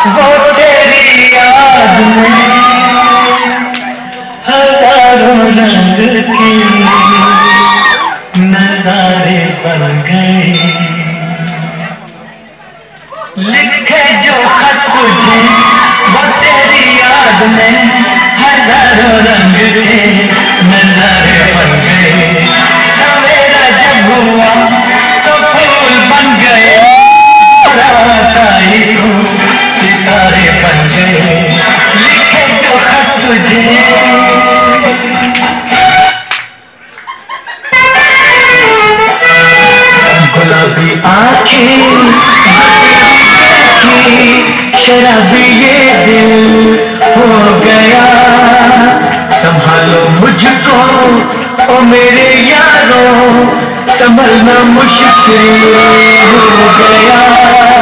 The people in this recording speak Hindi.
वो तेरी याद में हजारों रंग के नजारे बन गए। लिखे जो खत तुझे वो तेरी याद में हजारों रंग के नजारे बन गए। सवेरा जब हुआ तो फूल बन गए, रात आई तो सितारे बन गए। लिखे जो खत तुझे गुलाबी आंखें शराबी ये दिल हो गया। संभालो मुझको ओ मेरे यारों, संभलना मुश्किल हो गया।